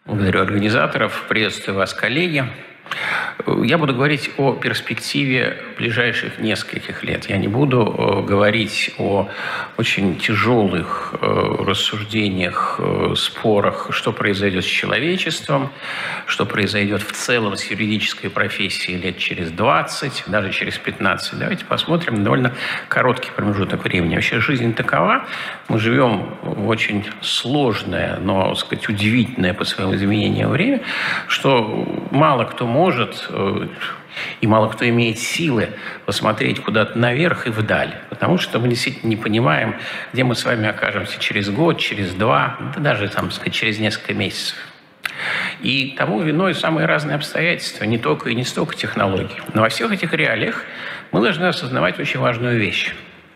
Благодарю организаторов. Приветствую вас, коллеги. Я буду говорить о перспективе ближайших нескольких лет. Я не буду говорить о очень тяжелых рассуждениях, спорах, что произойдет с человечеством, что произойдет в целом с юридической профессией лет через 20, даже через 15. Давайте посмотрим на довольно короткий промежуток времени. Вообще жизнь такова. Мы живем в очень сложное, но, так сказать, удивительное по своему изменению время, что мало кто может и мало кто имеет силы посмотреть куда-то наверх и вдаль. Потому что мы действительно не понимаем, где мы с вами окажемся через год, через два, да даже, там, сказать, через несколько месяцев. И тому виной самые разные обстоятельства, не только и не столько технологий. Но во всех этих реалиях мы должны осознавать очень важную вещь.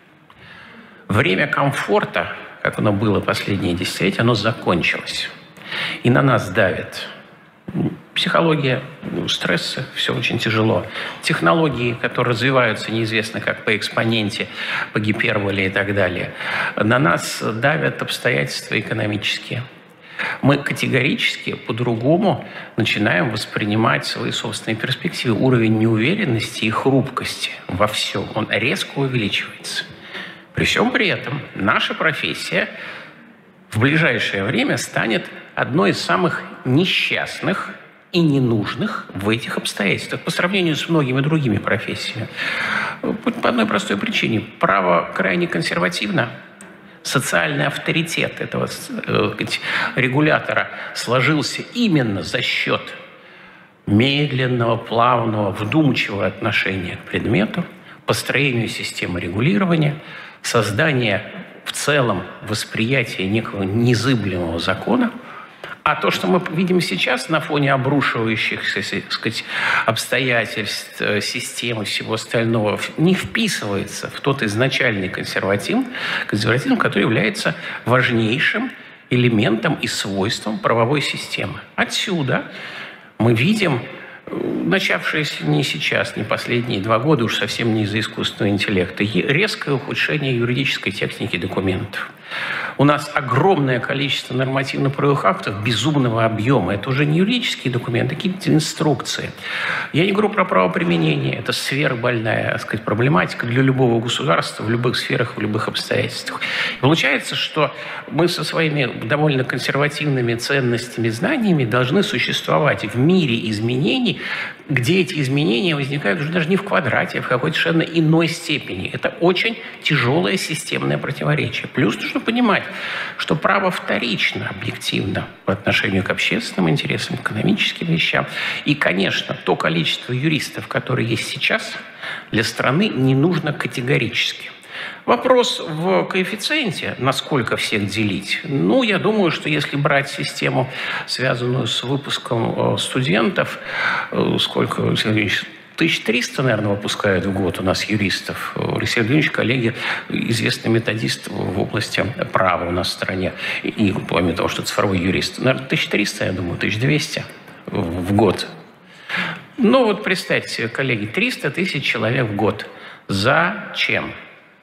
Время комфорта, как оно было последние десятилетия, оно закончилось. И на нас давит психология, стрессы, все очень тяжело. Технологии, которые развиваются неизвестно как по экспоненте, по гиперболе и так далее. На нас давят обстоятельства экономические. Мы категорически по-другому начинаем воспринимать свои собственные перспективы. Уровень неуверенности и хрупкости во всем, он резко увеличивается. При всем при этом наша профессия в ближайшее время станет одной из самых несчастных и ненужных в этих обстоятельствах по сравнению с многими другими профессиями. По одной простой причине. Право крайне консервативно. Социальный авторитет этого регулятора сложился именно за счет медленного, плавного, вдумчивого отношения к предмету, построению системы регулирования, создания в целом восприятия некого незыблемого закона. А то, что мы видим сейчас на фоне обрушивающихся, так сказать, обстоятельств, системы, всего остального, не вписывается в тот изначальный консерватизм, который является важнейшим элементом и свойством правовой системы. Отсюда мы видим начавшееся не сейчас, не последние 2 года, уж совсем не из-за искусственного интеллекта, резкое ухудшение юридической техники документов. У нас огромное количество нормативно-правовых актов безумного объема. Это уже не юридические документы, какие-то инструкции. Я не говорю про правоприменение. Это сверхбольная, так сказать, проблематика для любого государства в любых сферах, в любых обстоятельствах. И получается, что мы со своими довольно консервативными ценностями, знаниями должны существовать в мире изменений, где эти изменения возникают уже даже не в квадрате, а в какой-то совершенно иной степени. Это очень тяжелое системное противоречие. Плюс нужно понимать, что право вторично, объективно по отношению к общественным интересам, экономическим вещам. И, конечно, то количество юристов, которые есть сейчас, для страны не нужно категорически. Вопрос в коэффициенте, насколько всех делить. Ну, я думаю, что если брать систему, связанную с выпуском студентов, сколько, Алексей Владимирович, 1300, наверное, выпускают в год у нас юристов. Алексей Владимирович, коллеги, известный методист в области права у нас в стране. И помимо того, что цифровой юрист, наверное, 1300, я думаю, 1200 в год. Ну, вот представьте себе, коллеги, 300 тысяч человек в год. Зачем?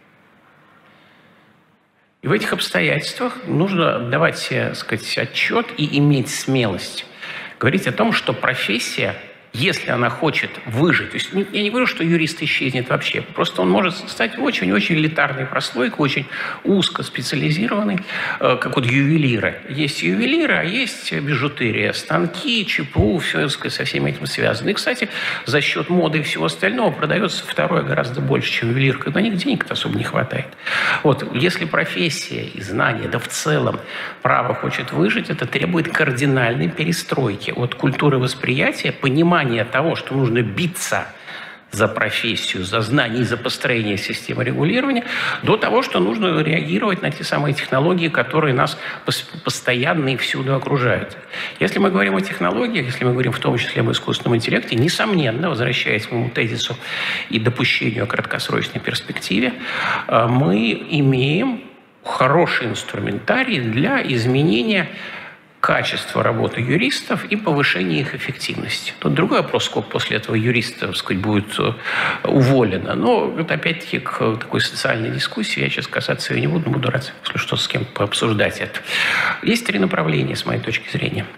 И в этих обстоятельствах нужно давать себе, так сказать, отчет и иметь смелость говорить о том, что профессия, если она хочет выжить, то есть я не говорю, что юрист исчезнет вообще, просто он может стать очень-очень элитарной прослойкой, очень узко специализированной, как вот ювелиры. Есть ювелиры, а есть бижутерия, станки, ЧПУ, все со всем этим связано. И, кстати, за счет моды и всего остального продается второе гораздо больше, чем ювелир, когда на них денег-то особо не хватает. Вот, если профессия и знания, да в целом право хочет выжить, это требует кардинальной перестройки от культуры восприятия, понимания того, что нужно биться за профессию, за знания и за построение системы регулирования, до того, что нужно реагировать на те самые технологии, которые нас постоянно и всюду окружают. Если мы говорим о технологиях, если мы говорим в том числе об искусственном интеллекте, несомненно, возвращаясь к моему тезису и допущению о краткосрочной перспективе, мы имеем хороший инструментарий для изменения качество работы юристов и повышение их эффективности. Тут другой вопрос, сколько после этого юриста, так сказать, будет уволено. Но вот опять-таки к такой социальной дискуссии я сейчас касаться ее не буду рад, если что, с кем пообсуждать это. Есть 3 направления, с моей точки зрения.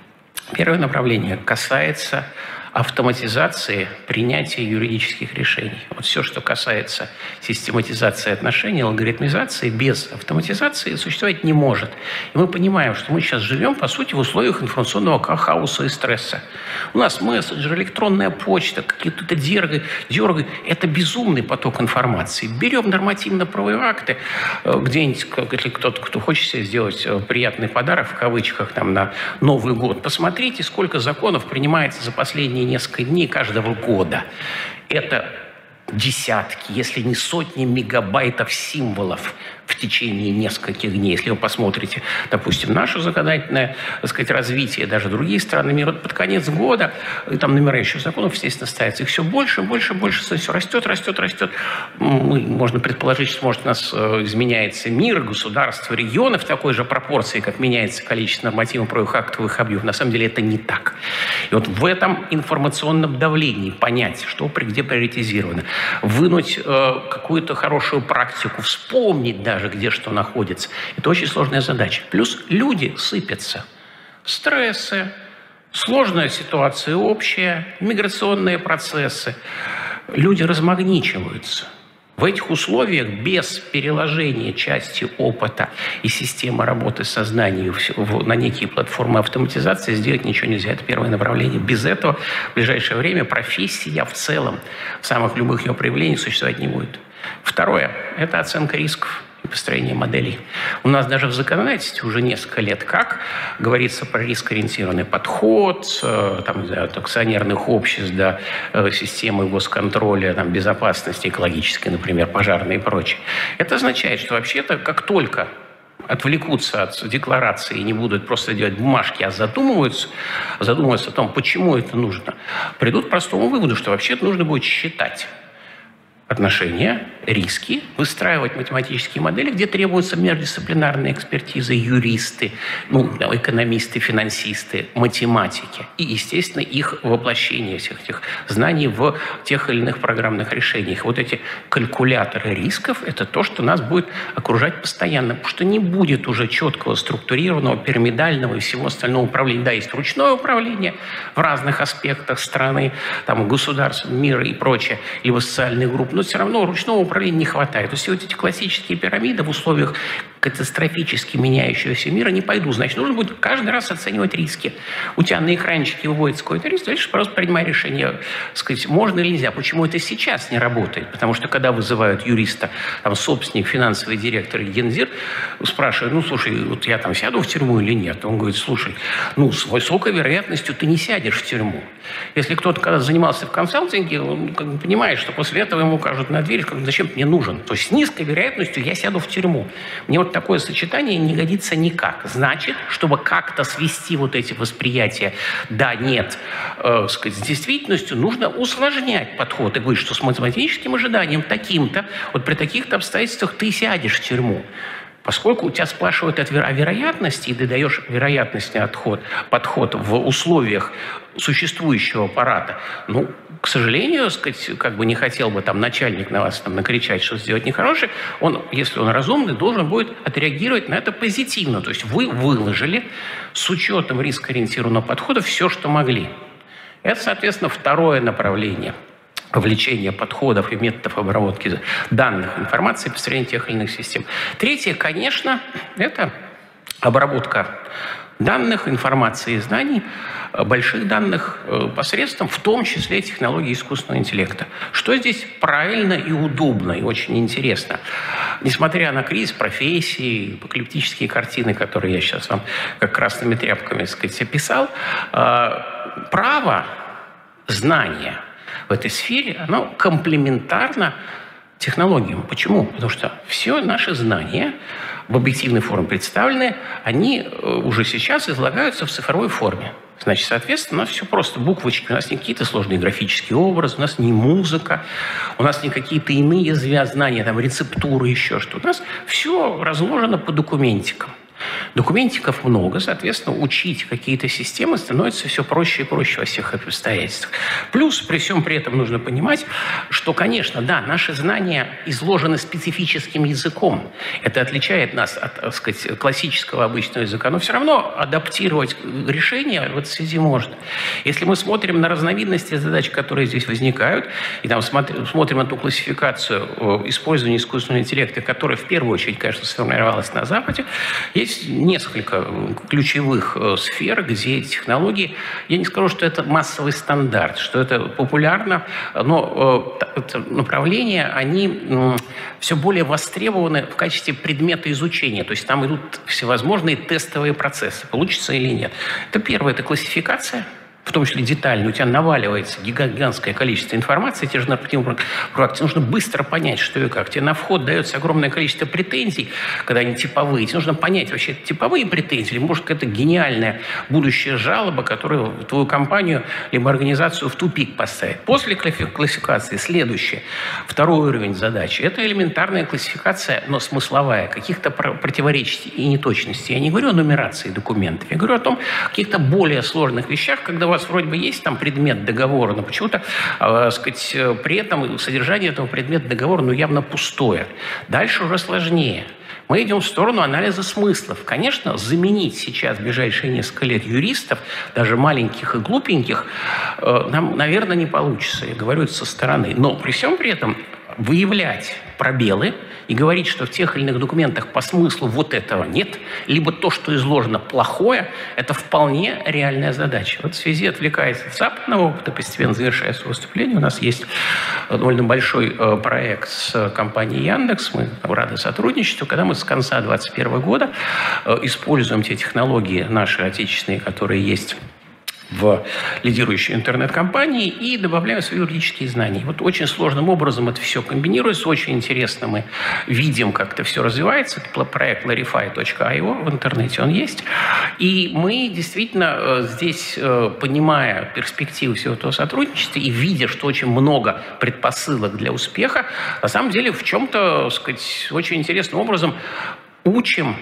Первое направление касается автоматизации принятия юридических решений. Вот все, что касается систематизации отношений, алгоритмизации, без автоматизации существовать не может. И мы понимаем, что мы сейчас живем, по сути, в условиях информационного хаоса и стресса. У нас мессенджер, электронная почта, какие-то дергы. Это безумный поток информации. Берем нормативно-правовые акты, где-нибудь, если кто хочет себе сделать приятный подарок, в кавычках, там, на Новый год, посмотрите, сколько законов принимается за последние несколько дней каждого года. Это десятки, если не сотни мегабайтов символов в течение нескольких дней. Если вы посмотрите, допустим, наше законодательное, так сказать, развитие, даже другие страны мира, под конец года, и там номера еще законов, естественно, ставятся. Их все больше, больше, больше, все растет. Можно предположить, что, может, у нас изменяется мир, государство, регионы в такой же пропорции, как меняется количество нормативно-правовых актовых объемов. На самом деле это не так. И вот в этом информационном давлении понять, что где приоритизировано, вынуть какую-то хорошую практику, вспомнить даже, где что находится. Это очень сложная задача. Плюс люди сыпятся. Стрессы, сложная ситуация общая, миграционные процессы. Люди размагничиваются. В этих условиях без переложения части опыта и системы работы с сознанием на некие платформы автоматизации сделать ничего нельзя. Это первое направление. Без этого в ближайшее время профессия в целом, в самых любых ее проявлениях существовать не будет. Второе – это оценка рисков и построение моделей. У нас даже в законодательстве уже несколько лет как говорится про рискоориентированный подход, от акционерных обществ до системы госконтроля, безопасности экологической, например, пожарной и прочее. Это означает, что вообще-то как только отвлекутся от декларации и не будут просто делать бумажки, а задумываются о том, почему это нужно, придут к простому выводу, что вообще-то нужно будет считать отношения, риски, выстраивать математические модели, где требуются междисциплинарные экспертизы, юристы, экономисты, финансисты, математики. И, естественно, их воплощение всех этих знаний в тех или иных программных решениях. Вот эти калькуляторы рисков – это то, что нас будет окружать постоянно, потому что не будет уже четкого, структурированного, пирамидального и всего остального управления. Да, есть ручное управление в разных аспектах страны, государств, мира и прочее, либо социальных групп, но все равно ручного управления не хватает. То есть вот эти классические пирамиды в условиях катастрофически меняющегося мира не пойдут. Значит, нужно будет каждый раз оценивать риски. У тебя на экранчике выводится какой-то риск, дальше просто принимай решение, сказать, можно или нельзя. Почему это сейчас не работает? Потому что когда вызывают юриста, собственник, финансовый директор или гендир, спрашивают, слушай, вот я сяду в тюрьму или нет? Он говорит, слушай, с высокой вероятностью ты не сядешь в тюрьму. Если кто-то когда занимался в консалтинге, он понимает, что после этого ему кажут на дверь, скажут, зачем ты мне нужен? То есть с низкой вероятностью я сяду в тюрьму. Мне вот такое сочетание не годится никак. Значит, чтобы как-то свести вот эти восприятия да, нет, с действительностью, нужно усложнять подход и говорить, что с математическим ожиданием таким-то, вот при таких-то обстоятельствах ты сядешь в тюрьму. Поскольку у тебя спрашивают о вероятности, и ты даешь вероятностный подход в условиях существующего аппарата, к сожалению, не хотел бы начальник на вас накричать, что сделать нехорошее, он, если он разумный, должен будет отреагировать на это позитивно. То есть вы выложили с учетом рискоориентированного подхода все, что могли. Это, соответственно, второе направление вовлечение подходов и методов обработки данных, информации, построения тех или иных систем. Третье, конечно, это обработка данных, информации и знаний, больших данных посредством, в том числе, технологий искусственного интеллекта. Что здесь правильно и удобно, и очень интересно. Несмотря на кризис профессий, апокалиптические картины, которые я сейчас вам как красными тряпками, описал, право знания в этой сфере, оно комплементарно технологиям. Почему? Потому что все наши знания в объективной форме представлены, они уже сейчас излагаются в цифровой форме. Значит, соответственно, у нас все просто буквочки, у нас не какие-то сложные графические образы, у нас не музыка, у нас не какие-то иные знания, рецептуры, еще что. У нас все разложено по документикам. Документиков много, соответственно, учить какие-то системы становится все проще и проще во всех обстоятельствах. Плюс, при всем при этом нужно понимать, что, конечно, да, наши знания изложены специфическим языком. Это отличает нас от, так сказать, классического обычного языка, но все равно адаптировать решения в этой связи можно. Если мы смотрим на разновидности задач, которые здесь возникают, и там смотрим на ту классификацию использования искусственного интеллекта, которая в первую очередь, конечно, сформировалась на Западе, есть несколько ключевых сфер, где эти технологии, я не скажу, что это массовый стандарт, что это популярно, но направления, они все более востребованы в качестве предмета изучения. То есть там идут всевозможные тестовые процессы, получится или нет. Это первое, это классификация, в том числе детально, у тебя наваливается гигантское количество информации, тебе же нужно быстро понять, что и как. Тебе на вход дается огромное количество претензий, когда они типовые. Тебе нужно понять, вообще это типовые претензии, или, может, какая-то гениальная будущая жалоба, которая твою компанию либо организацию в тупик поставит. После классификации следующее, второй уровень задачи. Это элементарная классификация, но смысловая, каких-то противоречий и неточностей. Я не говорю о нумерации документов, я говорю о том, каких-то более сложных вещах, когда у вас вроде бы есть там предмет договора, но почему-то, сказать, при этом содержание этого предмета договора явно пустое. Дальше уже сложнее. Мы идем в сторону анализа смыслов. Конечно, заменить сейчас в ближайшие несколько лет юристов, даже маленьких и глупеньких, нам, наверное, не получится. Я говорю это со стороны. Но при всем при этом выявлять пробелы и говорить, что в тех или иных документах по смыслу вот этого нет, либо то, что изложено, плохое, это вполне реальная задача. Вот в связи отвлекаясь от западного опыта, постепенно завершая свое выступление, у нас есть довольно большой проект с компанией Яндекс, мы рады сотрудничеству, когда мы с конца 2021 года используем те технологии наши отечественные, которые есть в лидирующей интернет-компании и добавляем свои юридические знания. Вот очень сложным образом это все комбинируется, очень интересно мы видим, как это все развивается. Это проект clarify.io, в интернете он есть. И мы действительно здесь, понимая перспективы всего этого сотрудничества и видя, что очень много предпосылок для успеха, на самом деле в чем-то, так сказать, очень интересным образом учим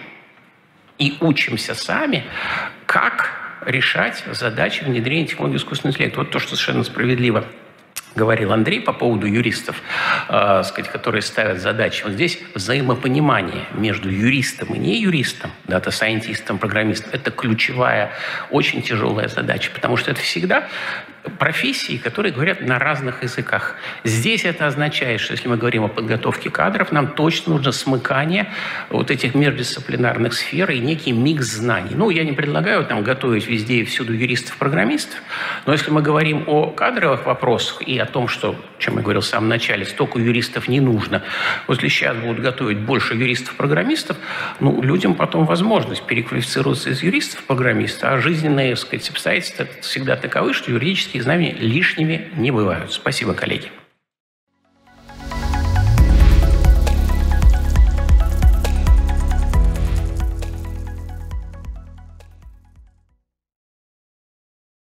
и учимся сами, как решать задачи внедрения технологий искусственного интеллекта. Вот то, что совершенно справедливо говорил Андрей по поводу юристов, сказать, которые ставят задачи. Вот здесь взаимопонимание между юристом и не-юристом, дата-сайентистом, программистом, это ключевая, очень тяжелая задача, потому что это всегда профессии, которые говорят на разных языках. Здесь это означает, что если мы говорим о подготовке кадров, нам точно нужно смыкание вот этих междисциплинарных сфер и некий микс знаний. Ну, я не предлагаю там готовить везде и всюду юристов-программистов, но если мы говорим о кадровых вопросах и о том, что, о чем я говорил в самом начале, столько юристов не нужно, если сейчас будут готовить больше юристов-программистов, ну, людям потом возможность переквалифицироваться из юристов-программистов, а жизненные, так сказать, обстоятельства всегда таковы, что юридические знания лишними не бывают. Спасибо, коллеги.